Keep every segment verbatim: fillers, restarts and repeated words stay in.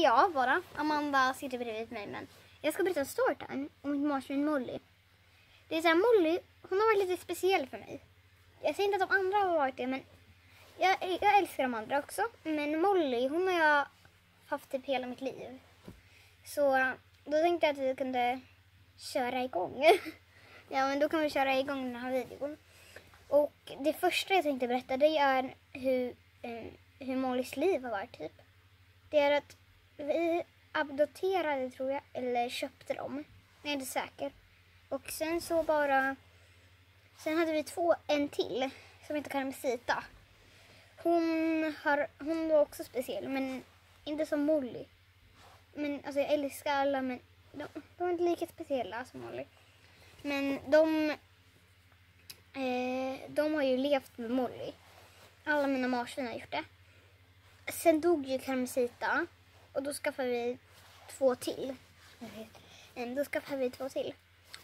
jag bara. Amanda sitter bredvid mig, men jag ska berätta en storytime om mitt marsvin Molly. Det är så här, Molly, hon har varit lite speciell för mig. Jag säger inte att de andra har varit det, men jag, jag älskar de andra också. Men Molly, hon har jag haft typ hela mitt liv. Så då tänkte jag att vi kunde köra igång. Ja, men då kan vi köra igång den här videon. Och det första jag tänkte berätta, det är hur, eh, hur Mollys liv har varit typ. Det är att vi adopterade, tror jag, eller köpte dem. Jag är inte säker. Och sen så bara... Sen hade vi två, en till, som heter Carmesita. Hon, har, hon var också speciell, men inte som Molly. Men alltså jag älskar alla, men de, de är inte lika speciella som Molly. Men de, eh, de har ju levt med Molly. Alla mina marsvin har gjort det. Sen dog ju Carmesita. Och då skaffade vi två till. Mm. Då skaffade vi två till.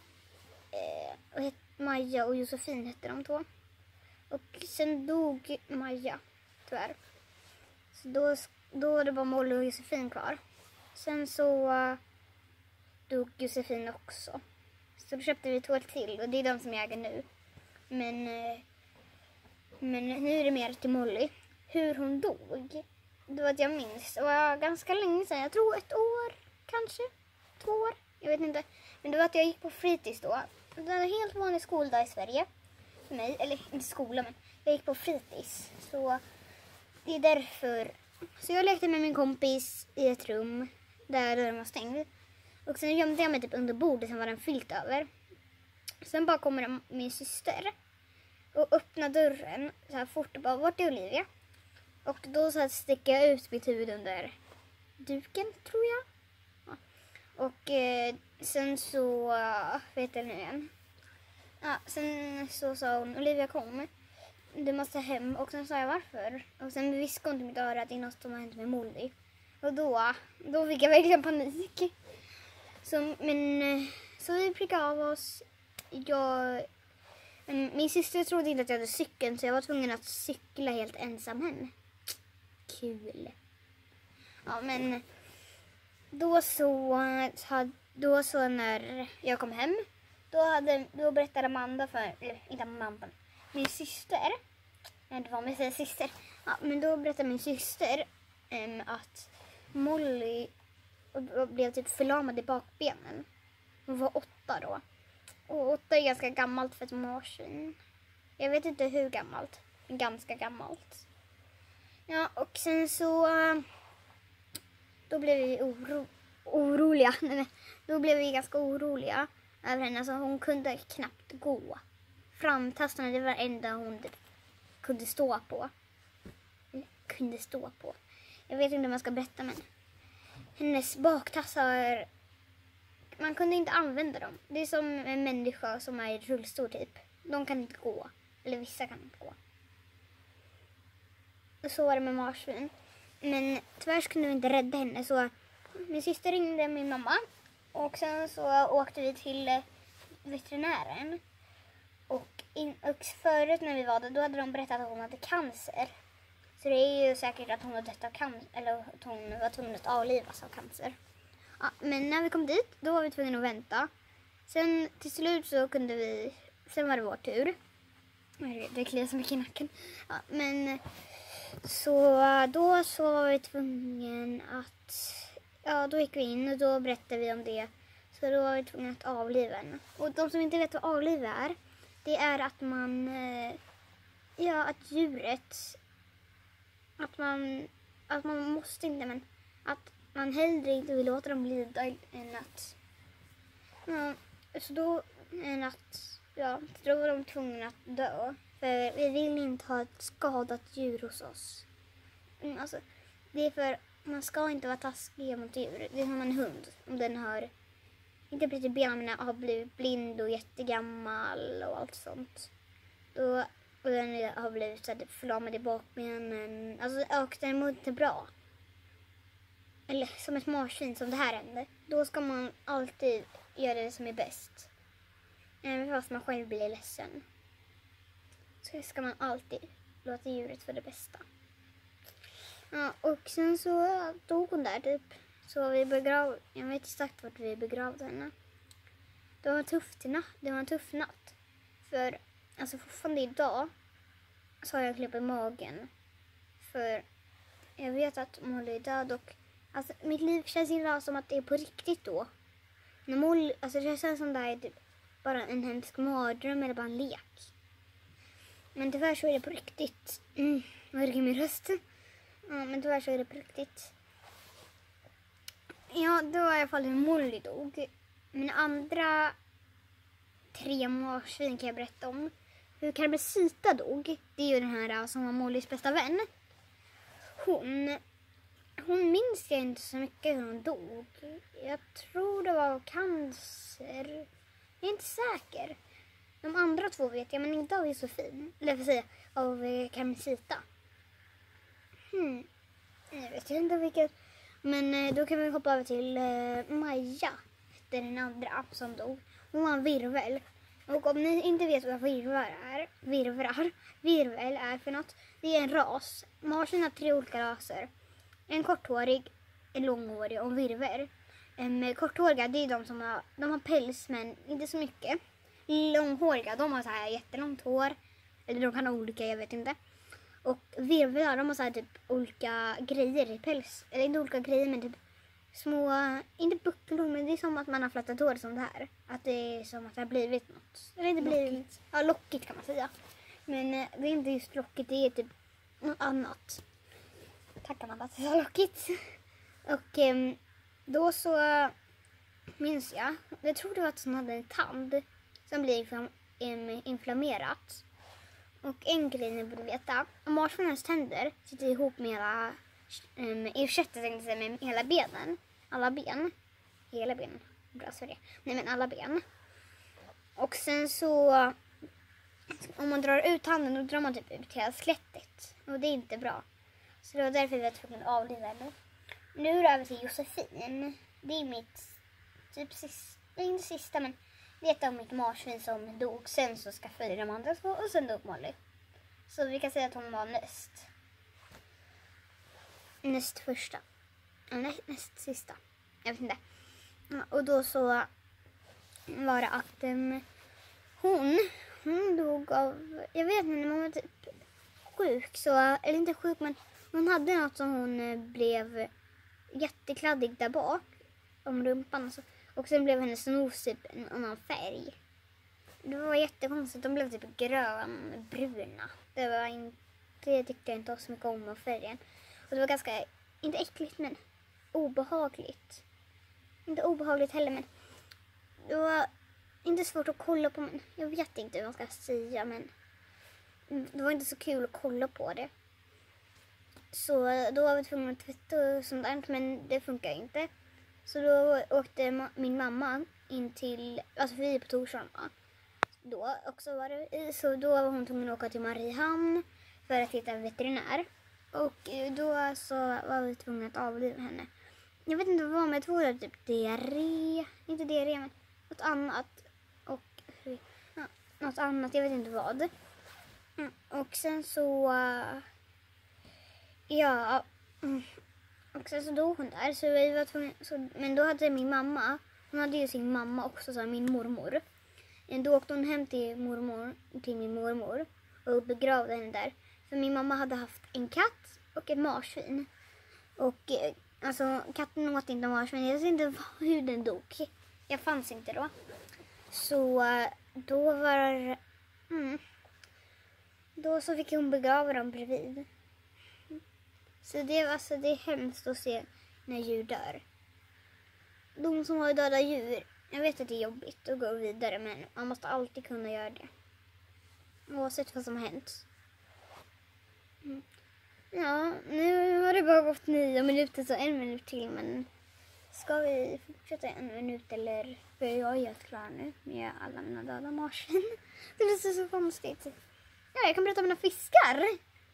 Eh, och het, Maja och Josefin hette de två. Och sen dog Maja, tyvärr. Så då, då var det bara Molly och Josefin kvar. Sen så uh, dog Josefin också. Så då köpte vi två till, och det är de som jag äger nu. Men, uh, men nu är det mer till Molly. Hur hon dog, det var att jag minns. Det var ganska länge sedan, jag tror ett år kanske. Två år, jag vet inte. Men det var att jag gick på fritids då. Det var en helt vanlig skoldag i Sverige. För mig, eller inte skola, men jag gick på fritids. Så det är därför. Så jag lekte med min kompis i ett rum där dörren var stängd. Och sen gömde jag mig typ under bordet som var den fyllt över. Sen bara kommer min syster och öppnar dörren så här fort och bara, vart är Olivia? Och då så här sticker jag ut mitt huvud under duken, tror jag. Ja. Och eh, sen så, uh, vet jag nu igen. Ja, sen så sa hon, Olivia kom. Du måste hem. Och sen sa jag varför. Och sen viskade hon till mitt öra att det är något som har hänt med Molly. Och då, då fick jag verkligen panik. Så, men, så vi prickade av oss. Jag, min syster trodde inte att jag hade cykeln, så jag var tvungen att cykla helt ensam hem. Kul. Ja, men då så, då så när jag kom hem, då, hade, då berättade Amanda för, eller inte Amanda, min syster, det var min syster, ja, men då berättade min syster um, att Molly blev typ förlamad i bakbenen. Hon var åtta då. Och åtta är ganska gammalt för ett marsvin. Jag vet inte hur gammalt, men ganska gammalt. Ja, och sen så då blev vi oro, oroliga. Då blev vi ganska oroliga över henne. Alltså, hon kunde knappt gå. Framtastarna, det var det enda hon kunde stå på. Kunde stå på. Jag vet inte om man ska berätta, men hennes baktassar, man kunde inte använda dem. Det är som en människa som är i rullstol typ. De kan inte gå. Eller vissa kan inte gå. Och så var det med marsvin. Men tyvärr kunde vi inte rädda henne. Så min syster ringde min mamma. Och sen så åkte vi till veterinären. Och, in, och förut när vi var där, då hade de berättat att hon hade cancer. Så det är ju säkert att hon har dött av cancer. Eller att hon var tvungen att avlivas av cancer. Ja, men när vi kom dit, då var vi tvungna att vänta. Sen till slut så kunde vi, sen var det vår tur. Det kliar så mycket i nacken. Ja, men så då så var vi tvungna att, ja, då gick vi in och då berättade vi om det. Så då var vi tvungna att avliva henne. Och de som inte vet vad avliva är, det är att man, ja, att djuret, att man, att man måste inte, men att man hellre inte vill låta dem lida än att, ja, så då, än att, ja, då var de tvungna att dö. För vi vill inte ha ett skadat djur hos oss. Mm, alltså, det är för, man ska inte vara taskig mot djur. Det är som en hund. Om den har, inte brutit benen, men har blivit blind och jättegammal och allt sånt. Då, och den har blivit så här förlamad i bakbenen. Alltså, och den mår inte bra. Eller som ett marsvin som det här hände. Då ska man alltid göra det som är bäst. Även fast man själv blir ledsen. Så ska man alltid låta djuret för det bästa. Ja, och sen så dog hon där typ. Så vi begrav, jag vet exakt vart vi begravde henne. Det var en tuff natt. Det var en tuff natt. För alltså fortfarande idag så har jag klipp i magen. För jag vet att Molly är död och alltså, mitt liv känns inte som att det är på riktigt då. När Molly, alltså det känns som det är typ bara en hemsk mardröm eller bara en lek. Men tyvärr så är det på riktigt. Mm, vad är det min röst? Ja, men tyvärr så är det på riktigt. Ja, det var i alla fall hur Molly dog. Mina andra tre marsvin kan jag berätta om. Hur Carmencita dog, det är ju den här som var Mollys bästa vän. Hon, hon minns jag inte så mycket hur hon dog. Jag tror det var cancer. Jag är inte säker. De andra två vet jag, men inte av Josefin. Eller för säga, av Carmencita. Hmm. Jag vet inte vilket. Men då kan vi hoppa över till eh, Maja. Det är den andra som dog. Hon var en virvel. Och om ni inte vet vad virvlar är, virvlar, virvel är för något. Det är en ras. Marsvin har tre olika raser. En korthårig, en långhårig och en virvel. Um, korthåriga, det är de som har, de har päls men inte så mycket. Långhåriga, de har så här jättelångt hår. Eller de kan ha olika, jag vet inte. Och virvlar, de har så här typ olika grejer i päls. Eller inte olika grejer men typ små, inte bucklor, men det är som att man har flättat hår som det här. Att det är som att det har blivit något. Eller inte blivit, ja, lockigt kan man säga. Men eh, det är inte just lockigt, det är typ något annat. Tack Amanda att det är lockigt. Och eh, då så minns jag, jag tror det var att hon hade en tand som blev inflam- inflammerat. Och en grej ni borde veta, om marsvinens tänder sitter ihop med hela Um, i köttet tänkte jag säga med hela benen. Alla ben. Hela benen. Bra för det. Nej men alla ben. Och sen så om man drar ut handen då drar man typ ut hela skelettet. Och det är inte bra. Så det var därför vi var tvungna att avliva henne. Nu är det över till Josefin. Det är mitt typ sista, inte sista men det är ett av mitt marsvin som dog. Sen så skaffade de andra två och sen dog Molly. Så vi kan säga att hon var näst. Näst första. Näst, näst sista. Jag vet inte. Ja, och då så var det att um, hon, hon dog av, jag vet inte, hon var typ sjuk. Så, eller inte sjuk men hon hade något som hon blev jättekladdig där bak. Om rumpan. Och, så, och sen blev hennes nos typ en annan färg. Det var jättekonstigt. De blev typ grönbruna. Det var inte, det tyckte jag inte så mycket om av färgen. Och det var ganska, inte äckligt men obehagligt. Inte obehagligt heller men det var inte svårt att kolla på men jag vet inte hur man ska säga men det var inte så kul att kolla på det. Så då var vi tvungna att tvätta och sånt där men det funkar inte. Så då åkte ma- min mamma in till, alltså vi är på Torsholm då också var det, så då var hon tvungen att åka till Mariehamn för att hitta en veterinär. Och då så var vi tvungna att avliva henne. Jag vet inte vad, men jag tror det var typ diarré. Inte diarré, men något annat. Och ja, något annat, jag vet inte vad. Mm, och sen så... Ja... Mm, och sen så dog hon där. Så vi var tvungna, så, men då hade min mamma... Hon hade ju sin mamma också, så min mormor. Då åkte hon hem till, mormor, till min mormor och begravde henne där. För min mamma hade haft en katt och ett marsvin. Och alltså katten åt inte marsvin. Jag vet inte hur den dog. Jag fanns inte då. Så då var... Mm, då så fick hon begrava dem bredvid. Så det, alltså, det är hemskt att se när djur dör. De som har döda djur. Jag vet att det är jobbigt att gå vidare men man måste alltid kunna göra det. Oavsett vad som har hänt. Mm. Ja, nu har det bara gått nio minuter så en minut till men ska vi fortsätta en minut eller börjar jag göra klar nu med alla mina döda marsvin? Det blir så konstigt. Ja, jag kan berätta om mina fiskar.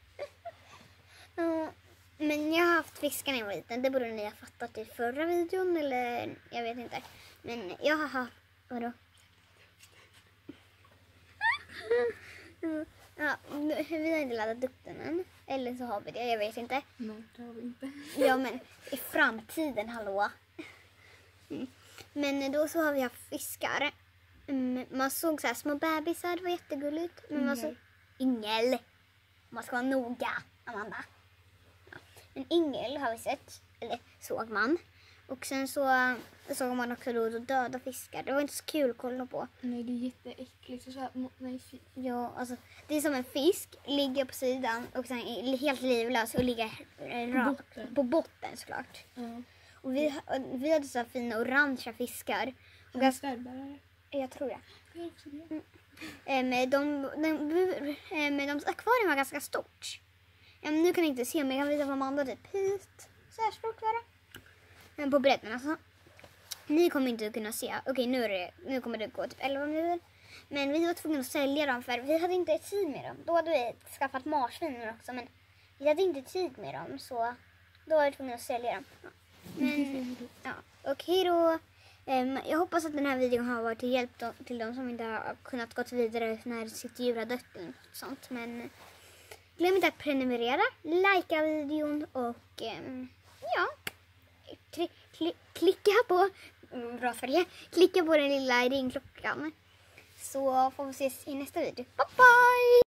Ja, men jag har haft fiskar när jag var liten. Det borde ni ha fattat i förra videon eller jag vet inte. Men jag har haft, vadå? Ja, vi har inte laddat upp den än. Eller så har vi det, jag vet inte. Nej, det har vi inte. Ja, men i framtiden, hallå. Mm. Men då så har vi haft fiskar. Mm, man såg så här små bebisar, det var jättegulligt. Men man såg yngel. Man ska vara noga, Amanda. Ja. En yngel har vi sett, eller såg man. Och sen så såg man också då döda fiskar. Det var inte så kul att kolla på. Nej, det är jätteäckligt. Så här, nej, fy. Ja, alltså, det är som en fisk, ligger på sidan och sen är helt livlös och ligger eh, På rakt botten. på botten såklart. Ja. Och vi, och vi hade så här fina orangea fiskar. Och ganska, Svärdbärare. jag tror det. Jag har också det. Eh, de, de, de, eh, de akvarium var ganska stort. Eh, nu kan jag inte se, men jag kan visa på Amanda typ hit. Så här stort var det. Eh, på bredden alltså. Ni kommer inte att kunna se. Okej, nu, är det, nu kommer det gå typ elva minuter. Men vi var tvungna att sälja dem för vi hade inte tid med dem. Då hade vi skaffat marsvin också, men vi hade inte tid med dem. Så då var vi tvungna att sälja dem. Ja. Men, ja. Okej då. Um, jag hoppas att den här videon har varit till hjälp då, till de som inte har kunnat gå vidare när sitt djur har dött eller något sånt. Men glöm inte att prenumerera, likea videon och um, ja, kli, kli, klicka på mm, bra följe, klicka på den lilla ringklockan. Så får vi ses i nästa video. Bye bye!